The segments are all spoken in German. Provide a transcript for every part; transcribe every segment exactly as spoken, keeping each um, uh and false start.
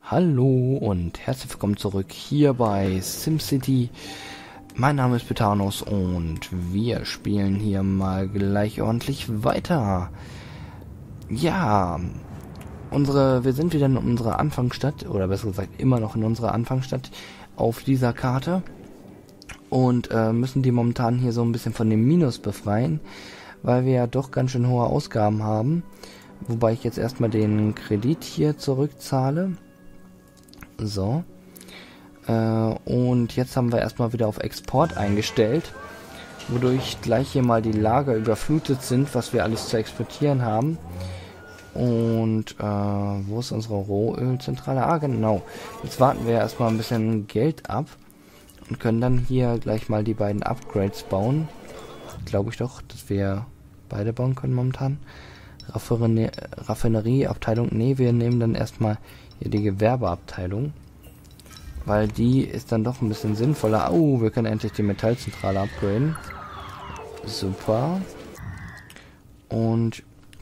Hallo und herzlich willkommen zurück hier bei SimCity. Mein Name ist Betanos und wir spielen hier mal gleich ordentlich weiter. Ja, unsere, wir sind wieder in unserer Anfangsstadt, oder besser gesagt immer noch in unserer Anfangsstadt auf dieser Karte. Und äh, müssen die momentan hier so ein bisschen von dem Minus befreien, weil wir ja doch ganz schön hohe Ausgaben haben. Wobei ich jetzt erstmal den Kredit hier zurückzahle. So. Äh, und jetzt haben wir erstmal wieder auf Export eingestellt, wodurch gleich hier mal die Lager überflutet sind, was wir alles zu exportieren haben. Und äh, wo ist unsere Rohölzentrale? Ah, genau. Jetzt warten wir erstmal ein bisschen Geld ab und können dann hier gleich mal die beiden Upgrades bauen. Glaube ich doch, dass wir beide bauen können momentan. Raffinerie, Raffinerieabteilung. Nee, wir nehmen dann erstmal hier die Gewerbeabteilung, weil die ist dann doch ein bisschen sinnvoller. Oh, wir können endlich die Metallzentrale upgraden. Super. Und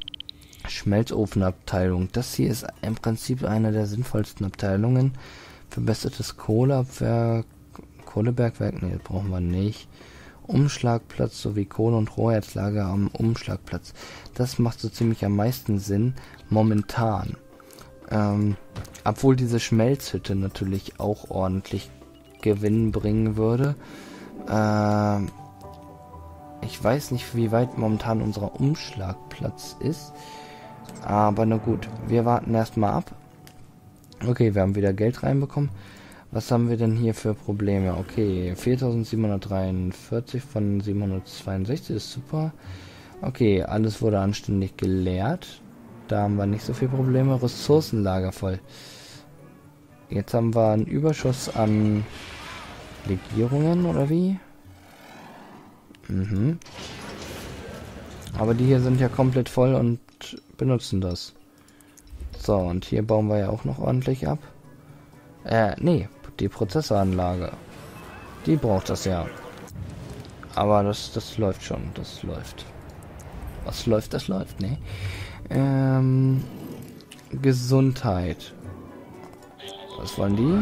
Schmelzofenabteilung. Das hier ist im Prinzip eine der sinnvollsten Abteilungen. Verbessertes Kohleabwerk, Kohlebergwerk, nee, das brauchen wir nicht. Umschlagplatz sowie Kohle- und Rohherzlager am Umschlagplatz. Das macht so ziemlich am meisten Sinn momentan. Ähm, obwohl diese Schmelzhütte natürlich auch ordentlich Gewinn bringen würde. Ähm, ich weiß nicht, wie weit momentan unser Umschlagplatz ist. Aber na gut, wir warten erstmal ab. Okay, wir haben wieder Geld reinbekommen. Was haben wir denn hier für Probleme? Okay, viertausendsiebenhundertdreiundvierzig von siebenhundertzweiundsechzig ist super. Okay, alles wurde anständig geleert. Da haben wir nicht so viele Probleme. Ressourcenlager voll. Jetzt haben wir einen Überschuss an Legierungen, oder wie? Mhm. Aber die hier sind ja komplett voll und benutzen das. So, und hier bauen wir ja auch noch ordentlich ab. Äh, nee, die Prozessoranlage. Die braucht das ja. Aber das, das läuft schon, das läuft. Was läuft, das läuft, ne? Ähm, Gesundheit. Was wollen die?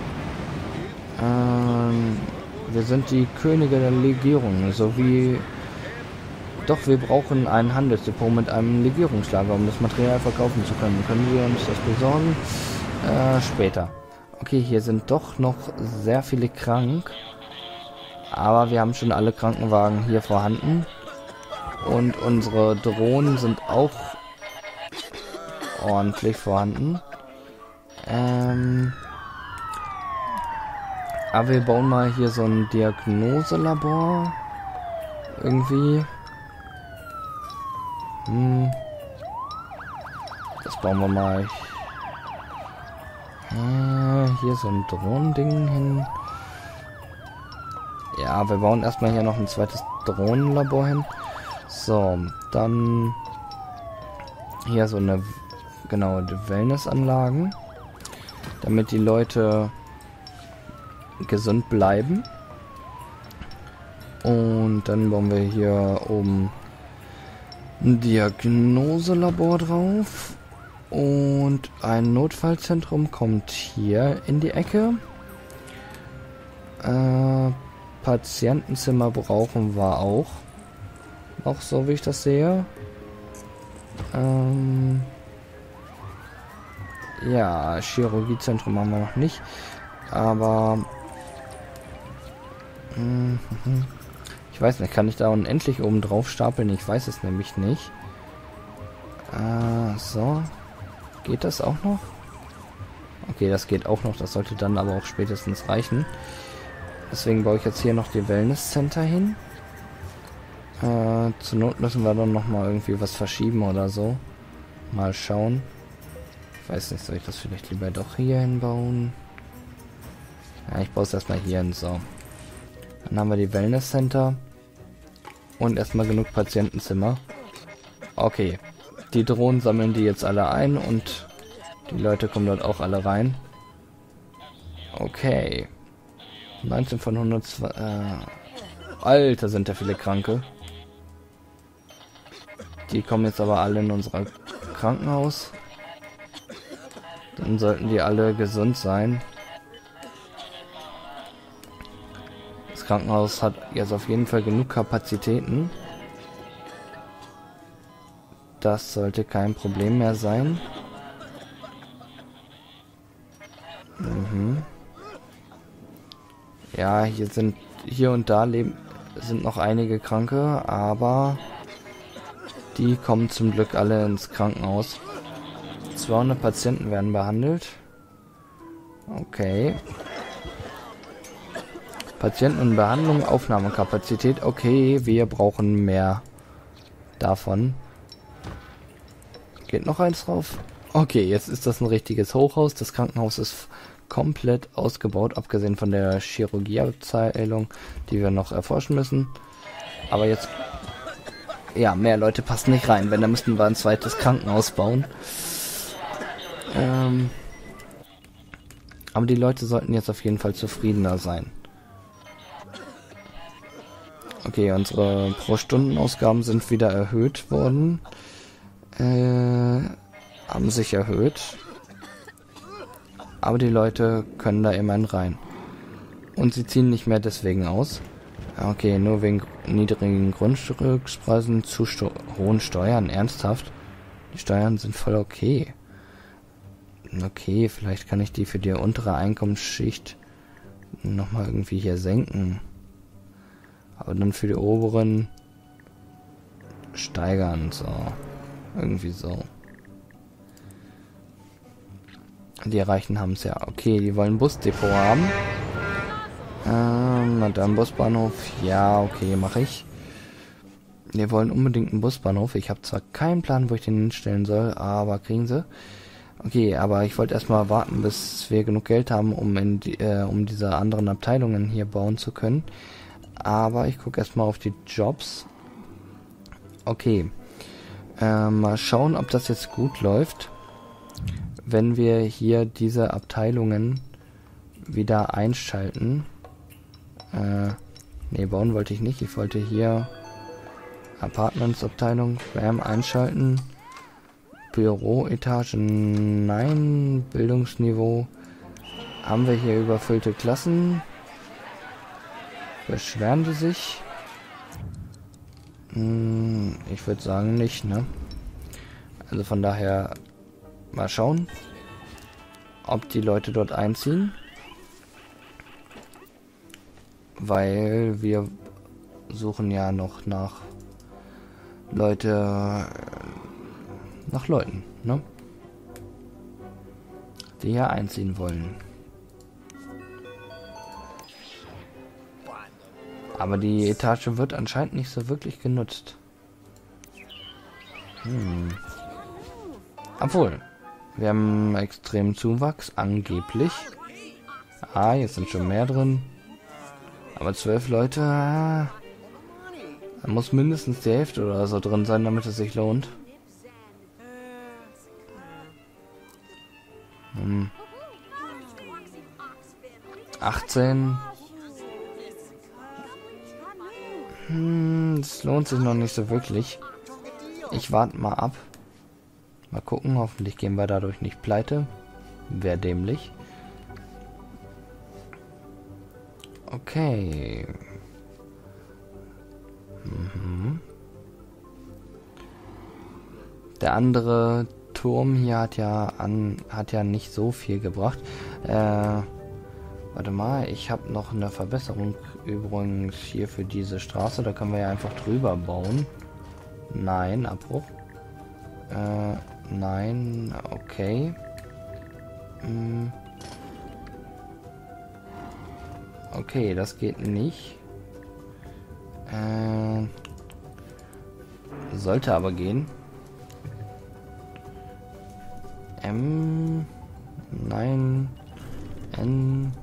Ähm, wir sind die Könige der Legierung, sowie... Doch, wir brauchen ein Handelsdepot mit einem Legierungslager, um das Material verkaufen zu können. Können wir uns das besorgen? Äh, später. Okay, hier sind doch noch sehr viele krank. Aber wir haben schon alle Krankenwagen hier vorhanden. Und unsere Drohnen sind auch ordentlich vorhanden. Ähm... Aber wir bauen mal hier so ein Diagnoselabor. Irgendwie. Hm. Das bauen wir mal. Äh, hier so ein Drohnending hin. Ja, wir bauen erstmal hier noch ein zweites Drohnenlabor hin. So, dann hier so eine, genau, die Wellnessanlagen, damit die Leute gesund bleiben. Und dann bauen wir hier oben ein Diagnoselabor drauf. Und ein Notfallzentrum kommt hier in die Ecke. Äh, Patientenzimmer brauchen wir auch. Auch so, wie ich das sehe. Ähm, ja, Chirurgiezentrum haben wir noch nicht. Aber... Ich weiß nicht, kann ich da unendlich oben drauf stapeln? Ich weiß es nämlich nicht. Äh, so. Geht das auch noch? Okay, das geht auch noch. Das sollte dann aber auch spätestens reichen. Deswegen baue ich jetzt hier noch die Wellness Center hin. Äh, zur Not müssen wir dann noch mal irgendwie was verschieben oder so. Mal schauen. Ich weiß nicht, soll ich das vielleicht lieber doch hier hinbauen? Ja, ich baue es erstmal hier hin. So. Dann haben wir die Wellness Center. Und erstmal genug Patientenzimmer. Okay. Die Drohnen sammeln die jetzt alle ein und die Leute kommen dort auch alle rein. Okay. neunzehn von hundertzwei. Äh, Alter, sind da viele Kranke. Die kommen jetzt aber alle in unser Krankenhaus. Dann sollten die alle gesund sein. Das Krankenhaus hat jetzt auf jeden Fall genug Kapazitäten. Das sollte kein Problem mehr sein. Mhm. Ja, hier sind hier und da leben sind noch einige Kranke, aber die kommen zum Glück alle ins Krankenhaus. zweihundert Patienten werden behandelt. Okay. Patienten in Behandlung, Aufnahmekapazität. Okay, wir brauchen mehr davon. Geht noch eins drauf? Okay, jetzt ist das ein richtiges Hochhaus. Das Krankenhaus ist komplett ausgebaut, abgesehen von der Chirurgieabteilung, die wir noch erforschen müssen. Aber jetzt... Ja, mehr Leute passen nicht rein. Wenn, dann müssten wir ein zweites Krankenhaus bauen. Ähm... Aber die Leute sollten jetzt auf jeden Fall zufriedener sein. Okay, unsere Pro-Stunden-Ausgaben sind wieder erhöht worden. Äh, haben sich erhöht. Aber die Leute können da immerhin rein. Und sie ziehen nicht mehr deswegen aus. Okay, nur wegen niedrigen Grundstückspreisen zu sto- hohen Steuern. Ernsthaft? Die Steuern sind voll okay. Okay, vielleicht kann ich die für die untere Einkommensschicht nochmal irgendwie hier senken. Aber dann für die oberen steigern, so. Irgendwie so. Die Reichen haben es ja. Okay, die wollen ein Busdepot haben. Ähm, und dann Busbahnhof. Ja, okay, mache ich. Wir wollen unbedingt einen Busbahnhof. Ich habe zwar keinen Plan, wo ich den hinstellen soll, aber kriegen sie. Okay, aber ich wollte erstmal warten, bis wir genug Geld haben, um in die, äh, um diese anderen Abteilungen hier bauen zu können. Aber ich gucke erstmal auf die Jobs. Okay. Äh, mal schauen, ob das jetzt gut läuft. Wenn wir hier diese Abteilungen wieder einschalten. Äh, ne, bauen wollte ich nicht. Ich wollte hier Apartments-Abteilung, Bam, einschalten. Büroetage, nein. Bildungsniveau. Haben wir hier überfüllte Klassen? Beschweren die sich? Hm, ich würde sagen nicht, ne? Also von daher mal schauen, ob die Leute dort einziehen. Weil wir suchen ja noch nach Leute, nach Leuten, ne? Die hier einziehen wollen. Aber die Etage wird anscheinend nicht so wirklich genutzt. Hm. Obwohl, wir haben extremen Zuwachs, angeblich. Ah, jetzt sind schon mehr drin. Aber zwölf Leute, ah, da muss mindestens die Hälfte oder so drin sein, damit es sich lohnt. Hm. achtzehn. Hm, das lohnt sich noch nicht so wirklich. Ich warte mal ab. Mal gucken, hoffentlich gehen wir dadurch nicht pleite. Wäre dämlich. Okay. Mhm. Der andere Turm hier hat ja an hat ja nicht so viel gebracht. Äh, warte mal, ich habe noch eine Verbesserung übrigens hier für diese Straße. Da können wir ja einfach drüber bauen. Nein, Abbruch. Äh, nein, okay. Hm. Okay, das geht nicht. Äh, sollte aber gehen. M. Nein. N.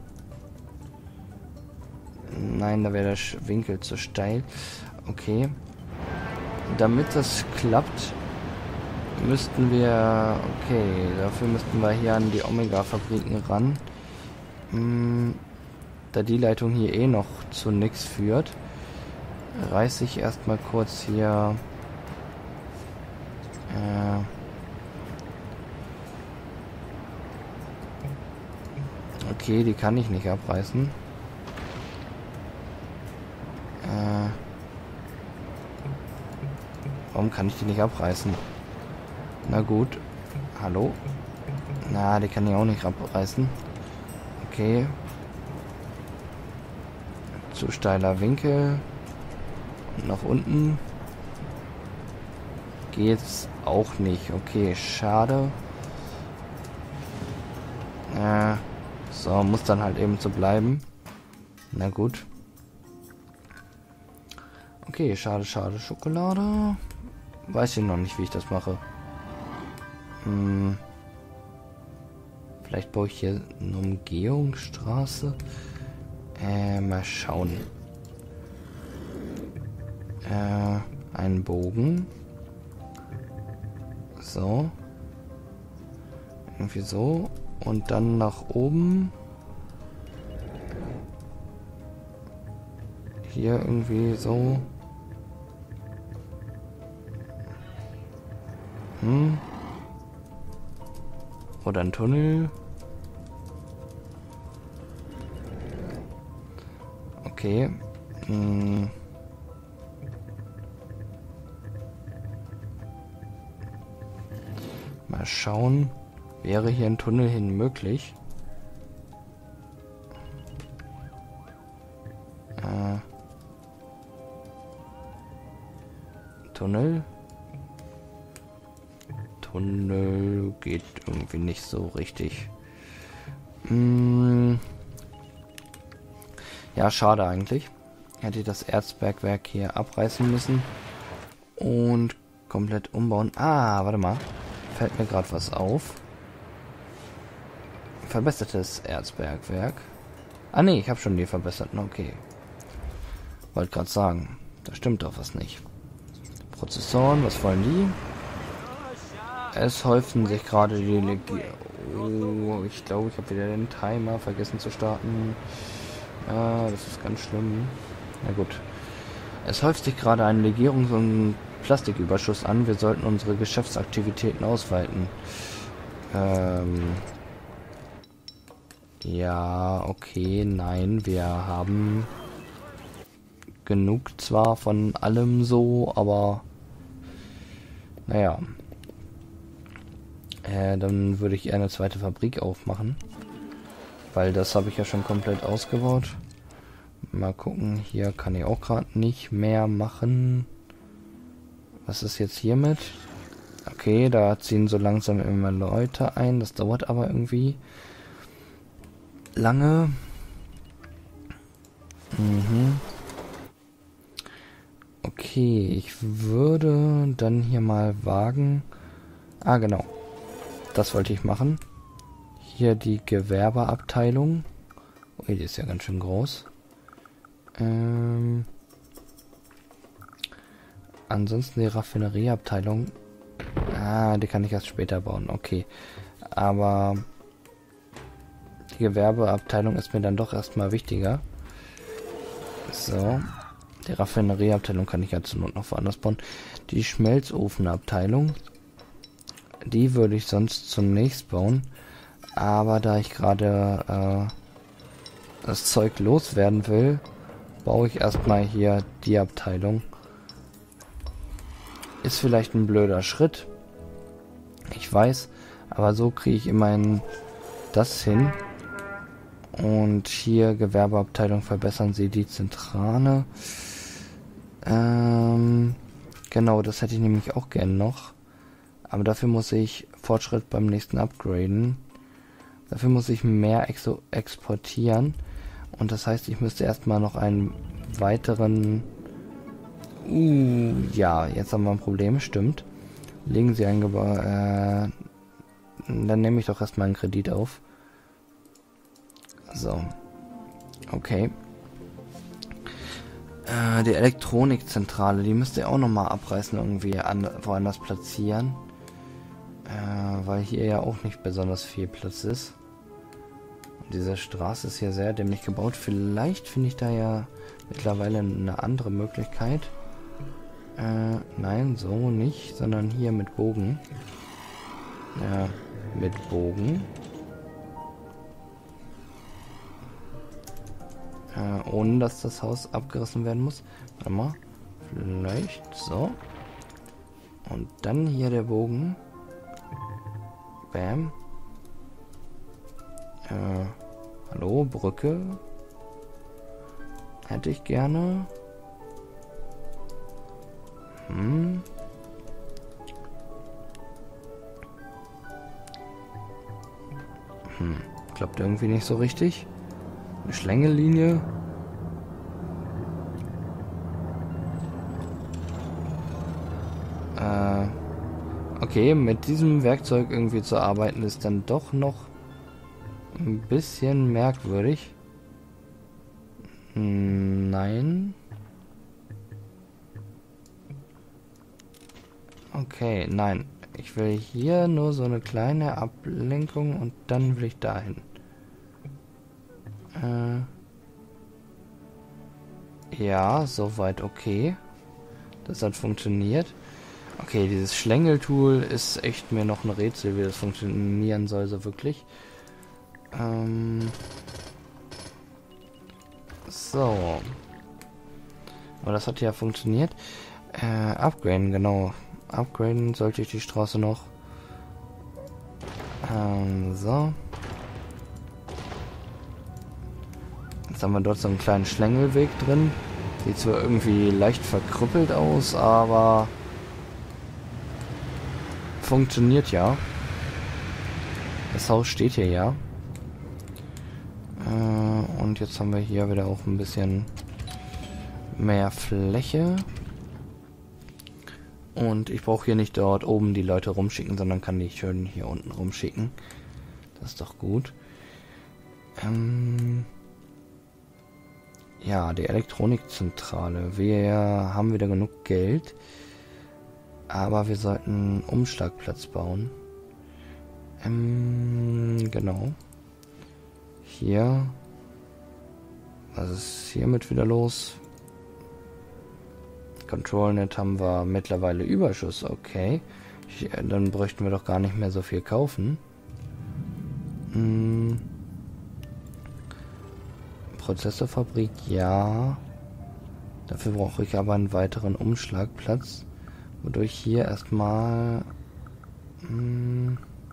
Nein, da wäre der Winkel zu steil. Okay. Damit das klappt, müssten wir... Okay, dafür müssten wir hier an die Omega-Fabriken ran. Hm, da die Leitung hier eh noch zu nichts führt, reiße ich erstmal kurz hier... Äh, Okay, die kann ich nicht abreißen. Äh, warum kann ich die nicht abreißen? Na gut. Hallo? Na, die kann ich auch nicht abreißen. Okay. Zu steiler Winkel. Und nach unten geht's auch nicht. Okay, schade. Äh, so, muss dann halt eben so bleiben. Na gut. Okay, schade, schade. Schokolade. Weiß ich noch nicht, wie ich das mache. Hm. Vielleicht baue ich hier eine Umgehungsstraße. Äh, mal schauen. Äh, einen Bogen. So. Irgendwie so. Und dann nach oben. Hier irgendwie so. Hm. Oder ein Tunnel. Okay. Hm. Mal schauen. Wäre hier ein Tunnel hin möglich? Äh. Tunnel? Tunnel geht irgendwie nicht so richtig. Hm. Ja, schade eigentlich. Hätte ich das Erzbergwerk hier abreißen müssen und komplett umbauen. Ah, warte mal. Fällt mir gerade was auf. Verbessertes Erzbergwerk. Ah ne, ich habe schon die verbesserten. Okay. Wollte gerade sagen, da stimmt doch was nicht. Prozessoren, was wollen die? Es häufen sich gerade die Legionen. Oh, ich glaube, ich habe wieder den Timer vergessen zu starten. Ah, das ist ganz schlimm. Na gut. Es häuft sich gerade ein Legierungs- und Plastiküberschuss an. Wir sollten unsere Geschäftsaktivitäten ausweiten. Ähm. Ja, okay, nein, wir haben genug zwar von allem so, aber naja. Äh, dann würde ich eher eine zweite Fabrik aufmachen. Weil das habe ich ja schon komplett ausgebaut. Mal gucken, hier kann ich auch gerade nicht mehr machen. Was ist jetzt hiermit? Okay, da ziehen so langsam immer Leute ein. Das dauert aber irgendwie lange. Mhm. Okay, ich würde dann hier mal wagen. Ah, genau. Das wollte ich machen. Hier die Gewerbeabteilung. Ui, die ist ja ganz schön groß. Ähm, ansonsten die Raffinerieabteilung. Ah, die kann ich erst später bauen. Okay. Aber die Gewerbeabteilung ist mir dann doch erstmal wichtiger. So. Die Raffinerieabteilung kann ich ja zur Not noch woanders bauen. Die Schmelzofenabteilung. Die würde ich sonst zunächst bauen. Aber da ich gerade äh, das Zeug loswerden will, baue ich erstmal hier die Abteilung. Ist vielleicht ein blöder Schritt. Ich weiß. Aber so kriege ich immerhin das hin. Und hier Gewerbeabteilung verbessern sie die Zentrale. Ähm, genau, das hätte ich nämlich auch gern noch. Aber dafür muss ich Fortschritt beim nächsten upgraden. Dafür muss ich mehr exo exportieren. Und das heißt, ich müsste erstmal noch einen weiteren... Uh, ja, jetzt haben wir ein Problem, stimmt. Legen Sie ein Gebäude... Äh, dann nehme ich doch erstmal einen Kredit auf. So. Okay. Äh, die Elektronikzentrale, die müsst ihr auch nochmal abreißen, irgendwie an, woanders platzieren. Äh, weil hier ja auch nicht besonders viel Platz ist. Und diese Straße ist hier sehr dämlich gebaut. Vielleicht finde ich da ja mittlerweile eine andere Möglichkeit. Äh, nein, so nicht, sondern hier mit Bogen. Ja, mit Bogen. ohne dass das Haus abgerissen werden muss. Warte mal. Vielleicht so. Und dann hier der Bogen. Bam. Äh, hallo, Brücke. Hätte ich gerne. Hm. Hm. Klappt irgendwie nicht so richtig. Eine Schlängellinie. Äh. Okay, mit diesem Werkzeug irgendwie zu arbeiten ist dann doch noch ein bisschen merkwürdig. Nein. Okay, nein. Ich will hier nur so eine kleine Ablenkung und dann will ich dahin. Äh ja, soweit okay. Das hat funktioniert. Okay, dieses Schlängeltool ist echt mir noch ein Rätsel, wie das funktionieren soll, so wirklich. Ähm so. Aber das hat ja funktioniert. Äh, upgraden, genau. Upgraden sollte ich die Straße noch. Ähm, so. Jetzt haben wir dort so einen kleinen Schlängelweg drin. Sieht zwar irgendwie leicht verkrüppelt aus, aber funktioniert ja. Das Haus steht hier ja. Äh, und jetzt haben wir hier wieder auch ein bisschen mehr Fläche. Und ich brauche hier nicht dort oben die Leute rumschicken, sondern kann die schön hier unten rumschicken. Das ist doch gut. Ähm ja, die Elektronikzentrale. Wir haben wieder genug Geld. Aber wir sollten einen Umschlagplatz bauen. Ähm, genau. Hier. Was ist hiermit wieder los? ControlNet haben wir mittlerweile Überschuss, okay. Ich, dann bräuchten wir doch gar nicht mehr so viel kaufen. Hm. Prozessorfabrik, ja. Dafür brauche ich aber einen weiteren Umschlagplatz. Wodurch hier erstmal... Hm,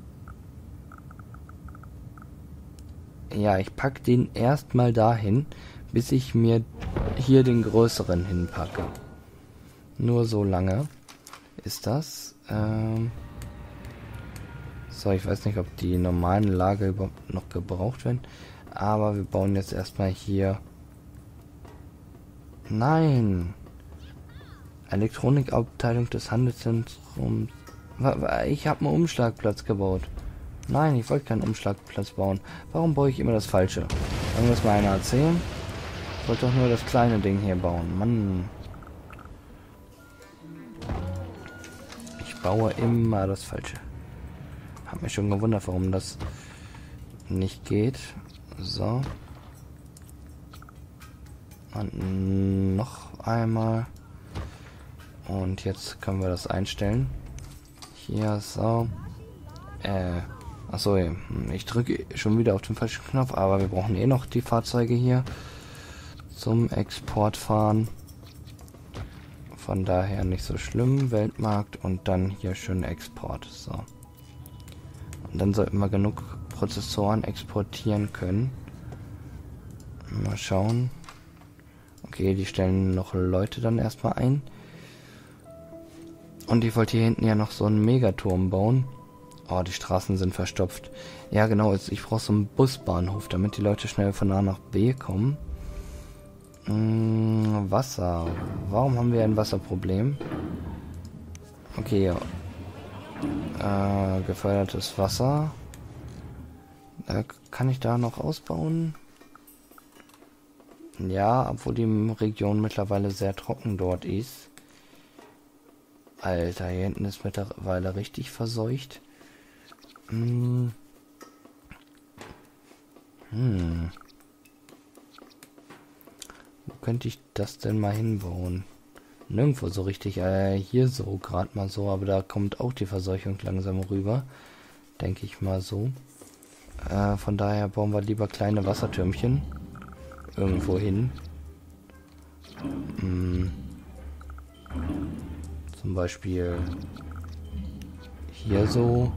ja, ich packe den erstmal dahin, bis ich mir hier den größeren hinpacke. Nur so lange ist das. Ähm so, ich weiß nicht, ob die normalen Lager überhaupt noch gebraucht werden. Aber wir bauen jetzt erstmal hier... Nein! Elektronikabteilung des Handelszentrums. Ich habe einen Umschlagplatz gebaut. Nein, ich wollte keinen Umschlagplatz bauen. Warum baue ich immer das Falsche? Kann mir das mal einer erzählen? Ich wollte doch nur das kleine Ding hier bauen. Mann. Ich baue immer das Falsche. Hab mich schon gewundert, warum das nicht geht. So. Und noch einmal. Und jetzt können wir das einstellen. Hier, so. Äh, achso, ich drücke schon wieder auf den falschen Knopf, aber wir brauchen eh noch die Fahrzeuge hier zum Exportfahren. Von daher nicht so schlimm. Weltmarkt und dann hier schön Export. So. Und dann sollten wir genug Prozessoren exportieren können. Mal schauen. Okay, die stellen noch Leute dann erstmal ein. Und ich wollte hier hinten ja noch so einen Megaturm bauen. Oh, die Straßen sind verstopft. Ja, genau. Ich brauche so einen Busbahnhof, damit die Leute schnell von A nach B kommen. Hm, Wasser. Warum haben wir ein Wasserproblem? Okay, ja. Äh, gefördertes Wasser. Äh, kann ich da noch ausbauen? Ja, obwohl die Region mittlerweile sehr trocken dort ist. Alter, hier hinten ist mittlerweile richtig verseucht. Hm. Hm. Wo könnte ich das denn mal hinbauen? Nirgendwo so richtig. Äh, hier so, gerade mal so. Aber da kommt auch die Verseuchung langsam rüber. Denke ich mal so. Äh, von daher bauen wir lieber kleine Wassertürmchen irgendwo hin. Hm. Zum Beispiel hier so.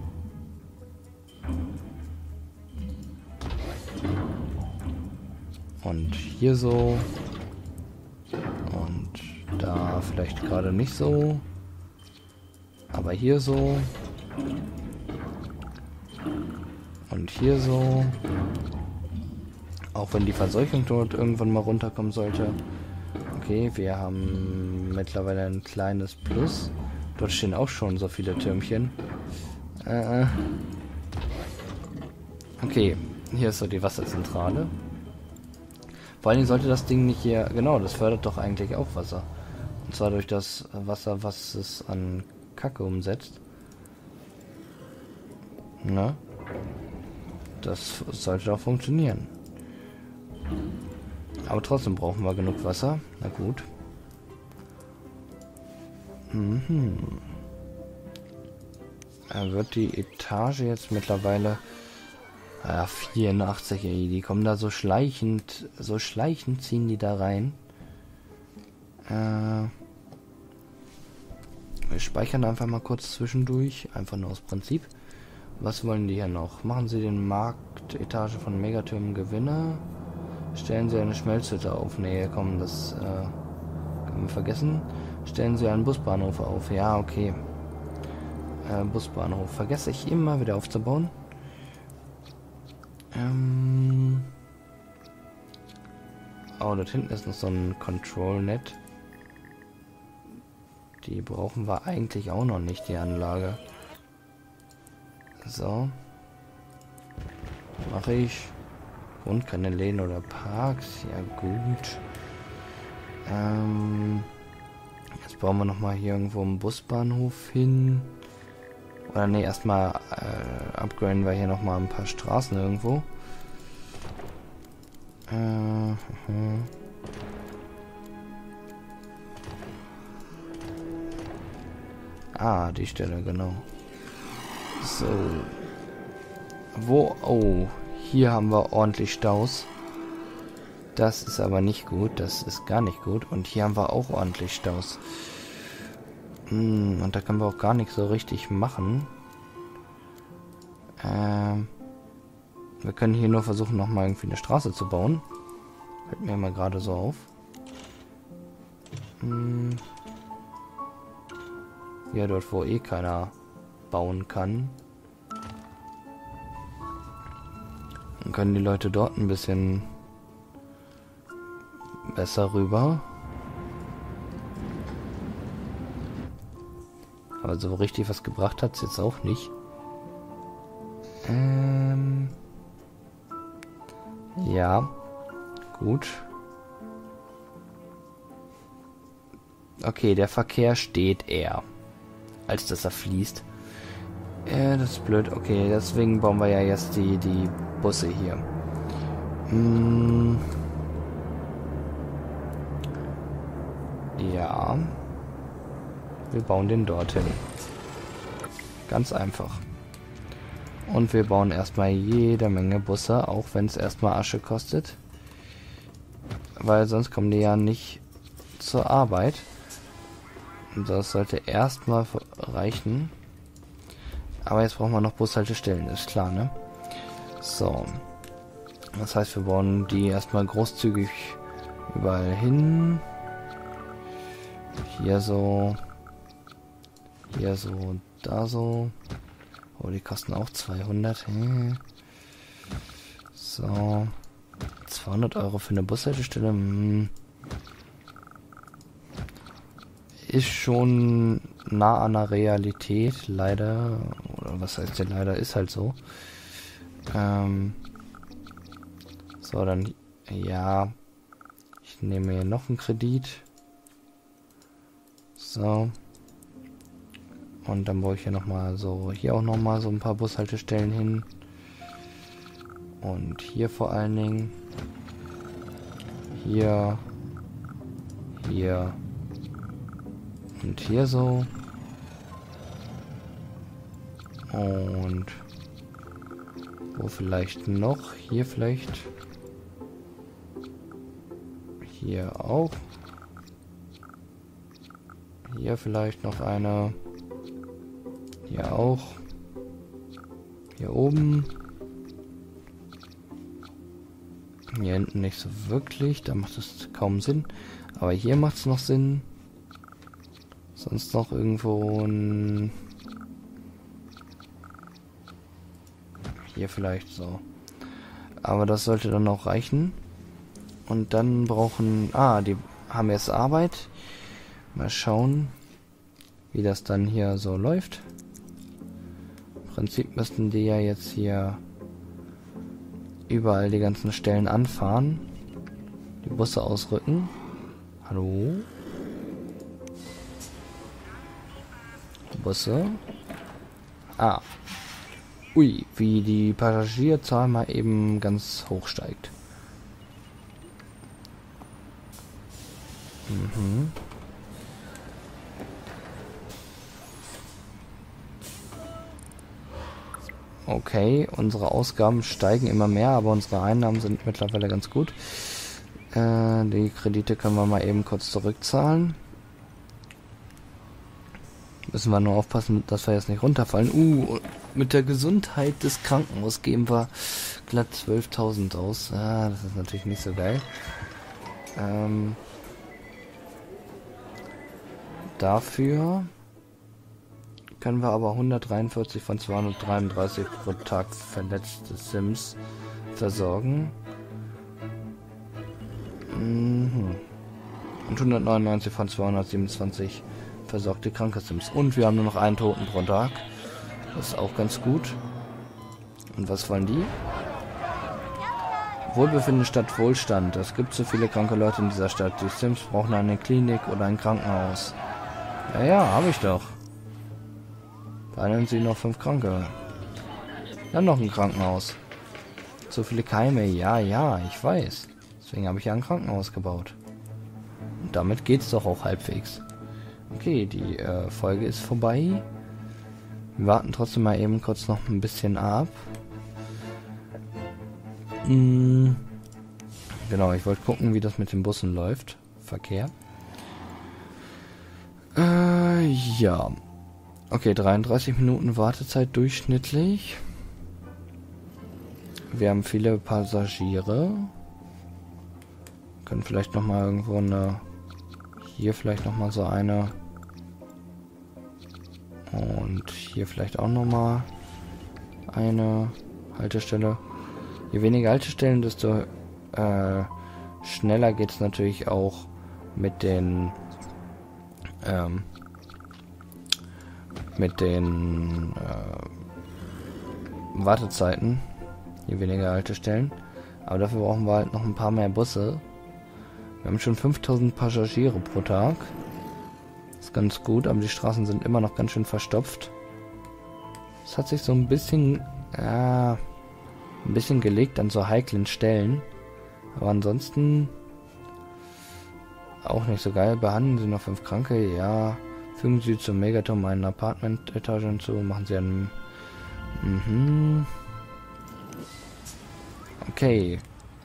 Und hier so. Und da vielleicht gerade nicht so. Aber hier so. Und hier so. Auch wenn die Verseuchung dort irgendwann mal runterkommen sollte. Okay, wir haben mittlerweile ein kleines Plus. Dort stehen auch schon so viele Türmchen. Äh. Okay, hier ist so die Wasserzentrale. Vor allem sollte das Ding nicht hier... Genau, das fördert doch eigentlich auch Wasser. Und zwar durch das Wasser, was es an Kacke umsetzt. Na? Das sollte auch funktionieren. Aber trotzdem brauchen wir genug Wasser. Na gut. Mhm. Da wird die Etage jetzt mittlerweile... Ja, vierundachtzig, ey, die kommen da so schleichend, so schleichend ziehen die da rein. Äh, wir speichern einfach mal kurz zwischendurch, einfach nur aus Prinzip. Was wollen die hier noch? Machen Sie den Marktetage von Megatürmen Gewinner. Stellen Sie eine Schmelzhütte auf. Nee, komm, das äh, können wir vergessen. Stellen Sie einen Busbahnhof auf. Ja, okay. Äh, Busbahnhof. Vergesse ich immer wieder aufzubauen. Ähm oh, dort hinten ist noch so ein Control-Net. Die brauchen wir eigentlich auch noch nicht, die Anlage. So. Mache ich. Und keine Läden oder Parks. Ja, gut. Ähm Jetzt bauen wir noch mal hier irgendwo einen Busbahnhof hin. Oder ne, erstmal äh, upgraden wir hier nochmal ein paar Straßen irgendwo. Äh, uh-huh. Ah, die Stelle, genau. So. Wo? Oh, hier haben wir ordentlich Staus. Das ist aber nicht gut. Das ist gar nicht gut. Und hier haben wir auch ordentlich Staus. Und da können wir auch gar nicht so richtig machen. Ähm, wir können hier nur versuchen, nochmal irgendwie eine Straße zu bauen. Fällt mir mal gerade so auf. Hm. Ja, dort wo eh keiner bauen kann. Dann können die Leute dort ein bisschen besser rüber. Aber so richtig was gebracht hat es jetzt auch nicht. Ähm. Ja. Gut. Okay, der Verkehr steht eher, als dass er fließt. Äh, das ist blöd. Okay, deswegen bauen wir ja jetzt die, die Busse hier. Hm. Ja. Wir bauen den dorthin. Ganz einfach. Und wir bauen erstmal jede Menge Busse, auch wenn es erstmal Asche kostet. Weil sonst kommen die ja nicht zur Arbeit. Und das sollte erstmal reichen. Aber jetzt brauchen wir noch Bushaltestellen, ist klar, ne? So. Das heißt, wir bauen die erstmal großzügig überall hin. Hier so. Hier so, da so. Oh, die kosten auch zweihundert. Hm. So. zweihundert Euro für eine Bushaltestelle. Hm. Ist schon nah an der Realität, leider. Oder was heißt denn leider? Ist halt so. Ähm. So, dann, ja. Ich nehme hier noch einen Kredit. So. Und dann baue ich hier nochmal so, hier auch nochmal so ein paar Bushaltestellen hin. Und hier vor allen Dingen. Hier. Hier. Und hier so. Und wo vielleicht noch? Hier vielleicht. Hier auch. Hier vielleicht noch eine. Hier auch. Hier oben. Hier hinten nicht so wirklich. Da macht es kaum Sinn. Aber hier macht es noch Sinn. Sonst noch irgendwo ein... Hier vielleicht so. Aber das sollte dann auch reichen. Und dann brauchen... Ah, die haben jetzt Arbeit. Mal schauen, wie das dann hier so läuft. Im Prinzip müssten die ja jetzt hier überall die ganzen Stellen anfahren. Die Busse ausrücken. Hallo? Busse. Ah. Ui, wie die Passagierzahl mal eben ganz hoch steigt. Mhm. Okay, unsere Ausgaben steigen immer mehr, aber unsere Einnahmen sind mittlerweile ganz gut. Äh, die Kredite können wir mal eben kurz zurückzahlen. Müssen wir nur aufpassen, dass wir jetzt nicht runterfallen. Uh, mit der Gesundheit des Krankenhauses geben wir glatt zwölftausend aus. Ah, das ist natürlich nicht so geil. Ähm, dafür können wir aber hundertdreiundvierzig von zweihundertdreiunddreißig pro Tag verletzte Sims versorgen. Mhm. Und hundertneunundneunzig von zweihundertsiebenundzwanzig versorgte kranke Sims. Und wir haben nur noch einen Toten pro Tag. Das ist auch ganz gut. Und was wollen die? Wohlbefinden statt Wohlstand. Es gibt so viele kranke Leute in dieser Stadt. Die Sims brauchen eine Klinik oder ein Krankenhaus. Ja, ja, habe ich doch. Behandeln Sie noch fünf Kranke. Dann noch ein Krankenhaus. So viele Keime. Ja, ja, ich weiß. Deswegen habe ich ja ein Krankenhaus gebaut. Und damit geht's doch auch halbwegs. Okay, die äh, Folge ist vorbei. Wir warten trotzdem mal eben kurz noch ein bisschen ab. Hm. Genau, ich wollte gucken, wie das mit den Bussen läuft. Verkehr. Äh, ja. Okay, dreiunddreißig Minuten Wartezeit durchschnittlich. Wir haben viele Passagiere. Können vielleicht noch mal irgendwo eine... Hier vielleicht noch mal so eine. Und hier vielleicht auch noch mal eine Haltestelle. Je weniger Haltestellen, desto äh, schneller geht es natürlich auch mit den ähm, mit den äh, Wartezeiten. Je weniger Haltestellen. Aber dafür brauchen wir halt noch ein paar mehr Busse. Wir haben schon fünftausend Passagiere pro Tag. Das ist ganz gut, aber die Straßen sind immer noch ganz schön verstopft. Es hat sich so ein bisschen, ja, ein bisschen gelegt an so heiklen Stellen. Aber ansonsten auch nicht so geil. Behandeln Sie noch fünf Kranke, ja. Fügen Sie zum Megaturm einen Apartment-Etage hinzu. Machen Sie einen... Mhm. Okay.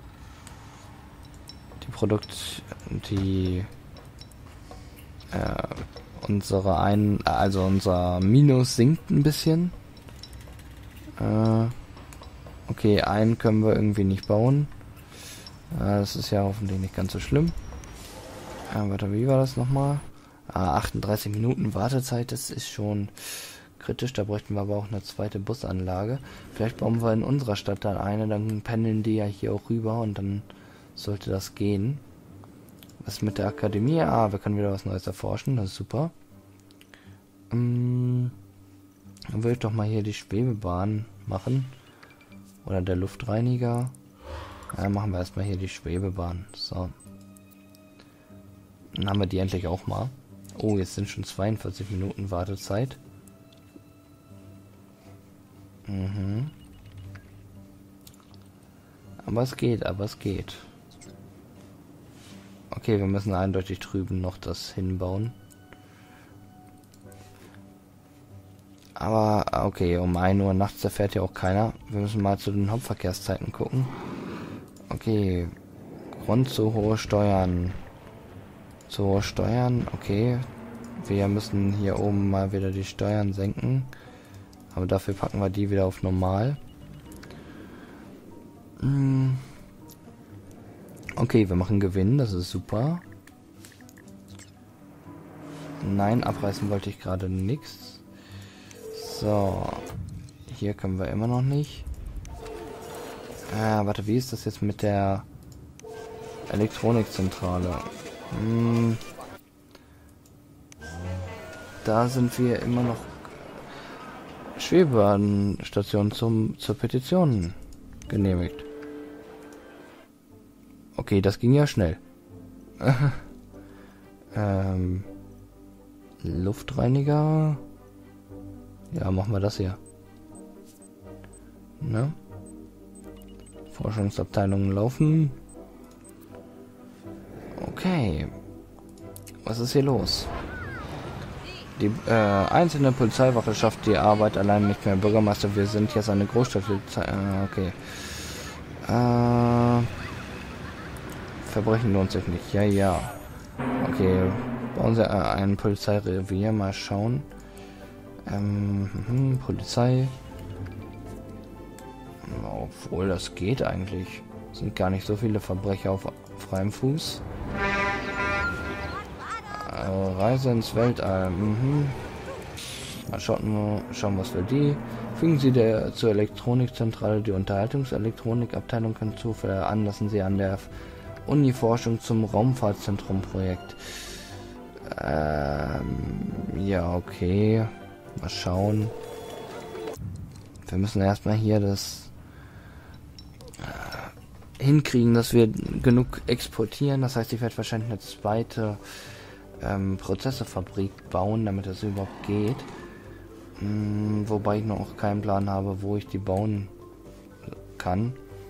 Die Produkt... Die... Äh, unsere ein... Also unser Minus sinkt ein bisschen. Äh... Okay, einen können wir irgendwie nicht bauen. Äh, das ist ja hoffentlich nicht ganz so schlimm. Äh, warte, wie war das nochmal? Ah, achtunddreißig Minuten Wartezeit, das ist schon kritisch. Da bräuchten wir aber auch eine zweite Busanlage. Vielleicht bauen wir in unserer Stadt dann eine, dann pendeln die ja hier auch rüber und dann sollte das gehen. Was mit der Akademie? Ah, wir können wieder was Neues erforschen, das ist super. Ähm, dann würde ich doch mal hier die Schwebebahn machen. Oder der Luftreiniger. Ja, machen wir erstmal hier die Schwebebahn. So. Dann haben wir die endlich auch mal. Oh, jetzt sind schon zweiundvierzig Minuten Wartezeit. Mhm. Aber es geht, aber es geht. Okay, wir müssen eindeutig drüben noch das hinbauen. Aber, okay, um ein Uhr nachts, da fährt ja auch keiner. Wir müssen mal zu den Hauptverkehrszeiten gucken. Okay. Grund zu hohe Steuern. Zu hohe Steuern, okay. Wir müssen hier oben mal wieder die Steuern senken. Aber dafür packen wir die wieder auf normal. Hm. Okay, wir machen Gewinn, das ist super. Nein, abreißen wollte ich gerade nichts. So. Hier können wir immer noch nicht. Ah, warte, wie ist das jetzt mit der Elektronikzentrale? Hm. Da sind wir immer noch Schwebebahnstation zum zur Petition genehmigt. Okay, das ging ja schnell. ähm, Luftreiniger. Ja, machen wir das hier. Ne? Forschungsabteilungen laufen. Okay. Was ist hier los? Die äh, einzelne Polizeiwache schafft die Arbeit allein nicht mehr. Bürgermeister, wir sind jetzt eine Großstadt. Äh, okay. Äh, Verbrechen lohnt sich nicht. Ja, ja. Okay. Bauen Sie äh, ein Polizeirevier. Mal schauen. Ähm, hm, Polizei. Obwohl, das geht eigentlich. Sind gar nicht so viele Verbrecher auf freiem Fuß. Äh, Reise ins Weltall. Mhm. Mal schauen, schauen, was für die. Fügen Sie der zur Elektronikzentrale die Unterhaltungselektronikabteilung hinzu. Veranlassen Sie an der Uni-Forschung zum Raumfahrtzentrum-Projekt. Ähm, ja, okay. Mal schauen. Wir müssen erstmal hier das äh, hinkriegen, dass wir genug exportieren. Das heißt, ich werde wahrscheinlich eine zweite ähm, Prozessorfabrik bauen, damit das überhaupt geht. Hm, wobei ich noch keinen Plan habe, wo ich die bauen kann.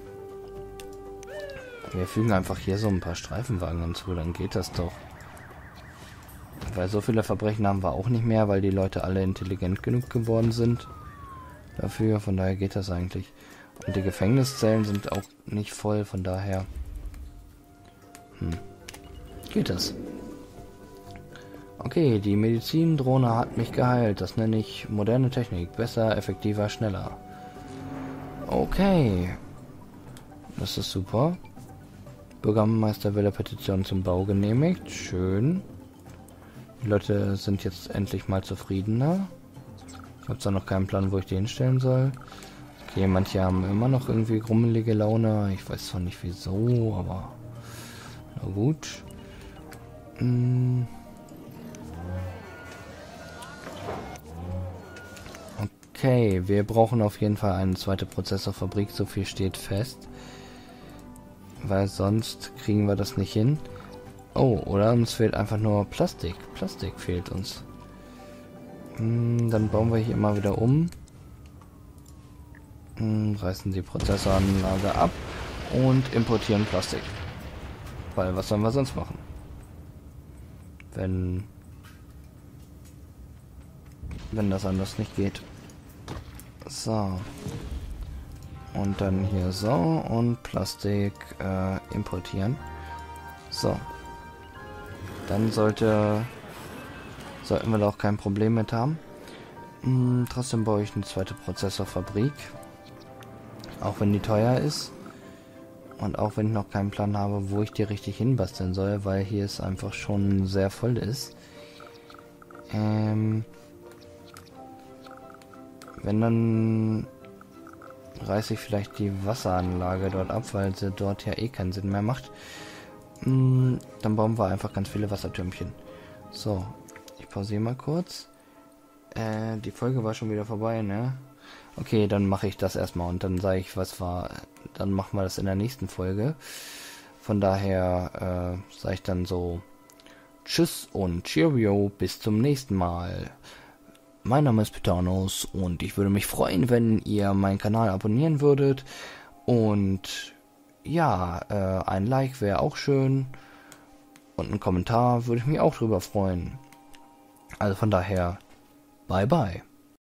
Wir fügen einfach hier so ein paar Streifenwagen hinzu, dann geht das doch. Weil so viele Verbrechen haben wir auch nicht mehr, weil die Leute alle intelligent genug geworden sind dafür. Von daher geht das eigentlich. Und die Gefängniszellen sind auch nicht voll, von daher hm. geht das. Okay, die Medizindrohne hat mich geheilt. Das nenne ich moderne Technik. Besser, effektiver, schneller. Okay. Das ist super. Bürgermeister will der Petition zum Bau genehmigt. Schön. Die Leute sind jetzt endlich mal zufriedener. Ich habe zwar noch keinen Plan, wo ich die hinstellen soll. Okay, manche haben immer noch irgendwie grummelige Laune. Ich weiß zwar nicht wieso, aber na gut. Hm. Okay, wir brauchen auf jeden Fall eine zweite Prozessorfabrik. So viel steht fest. Weil sonst kriegen wir das nicht hin. Oh, oder uns fehlt einfach nur Plastik. Plastik fehlt uns. Hm, dann bauen wir hier immer wieder um. Hm, reißen die Prozessoranlage ab und importieren Plastik. Weil was sollen wir sonst machen? Wenn wenn das anders nicht geht. So. Und dann hier so und Plastik äh, importieren. So. Dann sollte sollten wir da auch kein Problem mit haben. Hm, trotzdem baue ich eine zweite Prozessorfabrik. Auch wenn die teuer ist. Und auch wenn ich noch keinen Plan habe, wo ich die richtig hinbasteln soll, weil hier es einfach schon sehr voll ist. Ähm, wenn dann reiße ich vielleicht die Wasseranlage dort ab, weil sie dort ja eh keinen Sinn mehr macht. Hm, dann bauen wir einfach ganz viele Wassertürmchen. So, ich pausiere mal kurz. Äh, die Folge war schon wieder vorbei, ne? Okay, dann mache ich das erstmal und dann sage ich, was war. Dann machen wir das in der nächsten Folge. Von daher äh, sage ich dann so Tschüss und Cheerio, bis zum nächsten Mal. Mein Name ist Petanos und ich würde mich freuen, wenn ihr meinen Kanal abonnieren würdet. Und ja, äh, ein Like wäre auch schön. Und ein Kommentar würde ich mich auch drüber freuen. Also von daher, bye bye.